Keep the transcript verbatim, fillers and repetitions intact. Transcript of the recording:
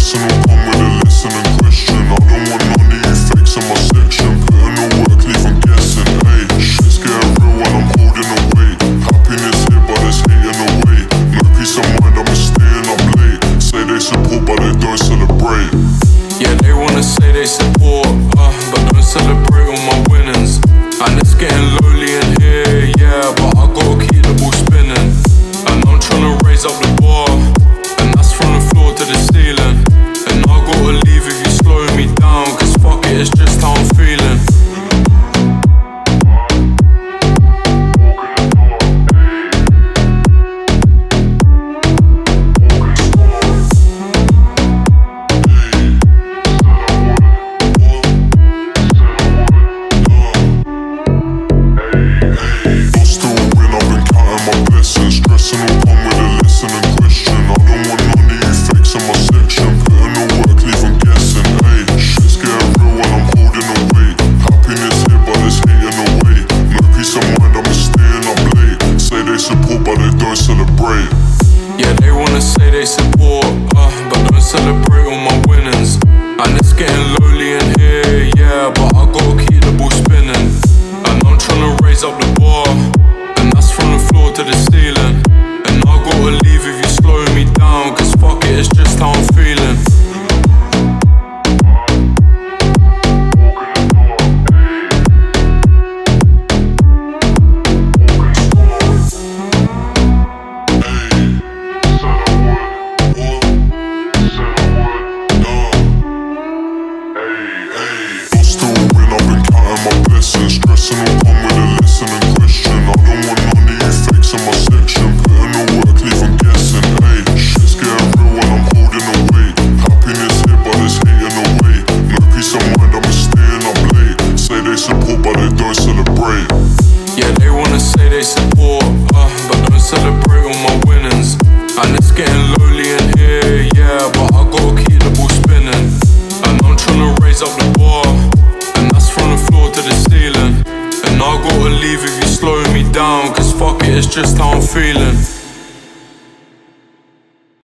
stressing will come with a lesson and question. I don't want none of you fakes in my section. Putting the work, leave them guessing. Hey, shit's getting real when I'm holding away. Happiness here, but there's hate in the way. No peace of mind, I'm staying up late. Say they support, but they don't celebrate. Yeah, they wanna say they support, uh, but don't celebrate all my winnings. And it's getting lonely in here, yeah, but I gotta keep the ball spinning. And I'm tryna raise up the bar, and that's from the floor to the ceiling. And I gotta leave if you slowing me down, cause fuck it, it's just how I'm feeling. Yeah, they wanna say they support, uh, but don't celebrate all my winnings. And it's getting lonely in here, yeah, but I gotta keep the ball spinning. And I'm tryna raise up the bar, and that's from the floor to the ceiling. And I gotta leave if you slowing me down, cause fuck it, it's just how I'm feeling. Stressing will come with a lesson and question. I don't want none of you fakes in my section. Putting the work, leave them guessing. Hey, shit's getting real when I'm holding away. Happiness here, but there's hate in the way. No peace of mind, I'm staying up late. Say they support, but they don't celebrate. Yeah, they wanna say they support, uh, but don't celebrate all my winnings. And it's getting lonely in here, yeah, but I gotta keep the ball spinning. And I'm tryna raise up the bar, and that's from the floor to the ceiling. And I gotta leave if you slowing me down, cause fuck it, it's just how I'm feeling.